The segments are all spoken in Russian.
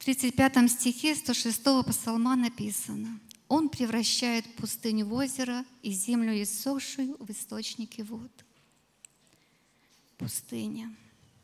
В 35 стихе 106 псалма написано: «Он превращает пустыню в озеро и землю иссохшую в источники вод». Пустыня,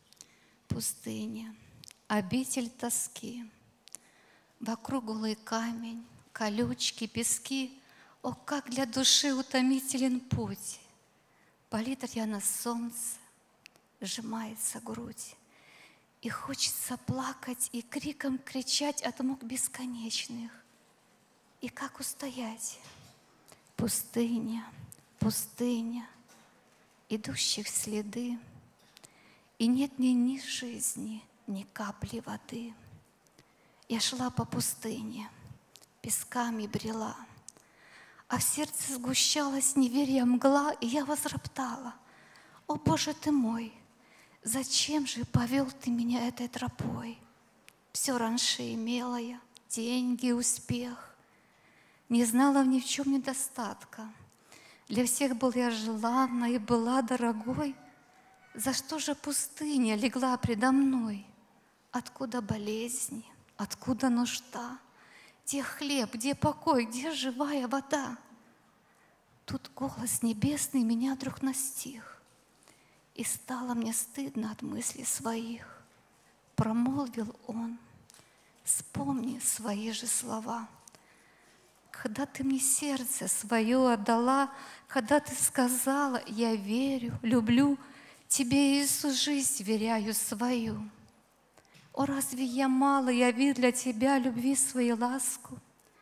пустыня, обитель тоски. Вокруг голый камень, колючки, пески. О, как для души утомителен путь! Палит рьяно солнце, сжимается грудь. И хочется плакать и криком кричать от мук бесконечных. И как устоять? Пустыня, пустыня, идущих следы. И нет ни жизни, ни капли воды. Я шла по пустыне, песками брела, а в сердце сгущалась неверия мгла, и я возроптала: «О, Боже ты мой! Зачем же повел ты меня этой тропой? Все раньше имела я, деньги, успех. Не знала ни в чем недостатка. Для всех был я желанна и была дорогой. За что же пустыня легла предо мной? Откуда болезни, откуда нужда? Где хлеб, где покой, где живая вода?» Тут голос небесный меня вдруг настиг. И стало мне стыдно от мыслей своих. Промолвил он: «Вспомни свои же слова. Когда ты мне сердце свое отдала, когда ты сказала: я верю, люблю, тебе, Иисус, жизнь веряю свою. О, разве я мало явил для тебя любви своей ласку?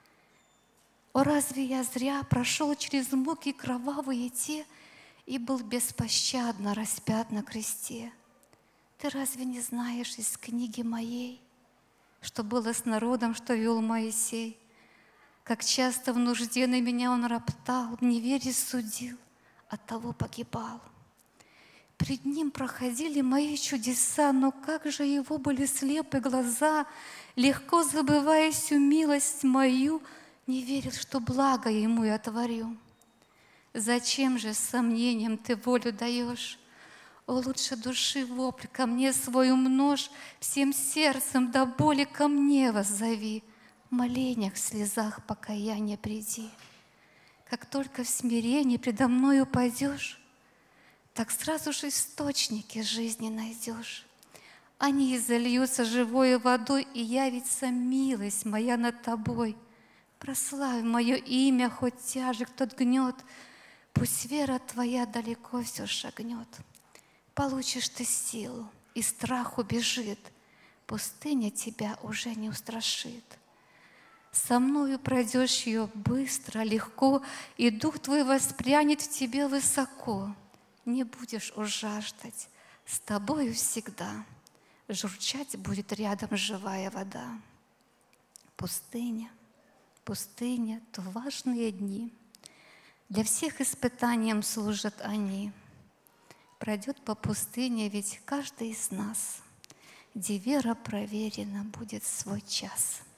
О, разве я зря прошел через муки кровавые те и был беспощадно распят на кресте? Ты разве не знаешь из книги моей, что было с народом, что вел Моисей? Как часто в нужде на меня он роптал, в неверии судил, оттого погибал. Пред ним проходили мои чудеса, но как же его были слепы глаза, легко забывая всю милость мою, не верил, что благо ему я творю. Зачем же с сомнением ты волю даешь? О, лучше души вопль ко мне свой умножь, всем сердцем до боли ко мне воззови, в молениях, в слезах покаяния приди. Как только в смирении предо мной упадешь, так сразу же источники жизни найдешь. Они изольются живой водой, и явится милость моя над тобой. Прославь мое имя, хоть тяжек тот гнет, пусть вера твоя далеко все шагнет. Получишь ты силу, и страх убежит, пустыня тебя уже не устрашит. Со мною пройдешь ее быстро, легко, и дух твой воспрянет в тебе высоко. Не будешь уж жаждать, с тобою всегда журчать будет рядом живая вода. Пустыня, пустыня, то важные дни. Для всех испытанием служат они. Пройдет по пустыне ведь каждый из нас, где вера проверена будет свой час.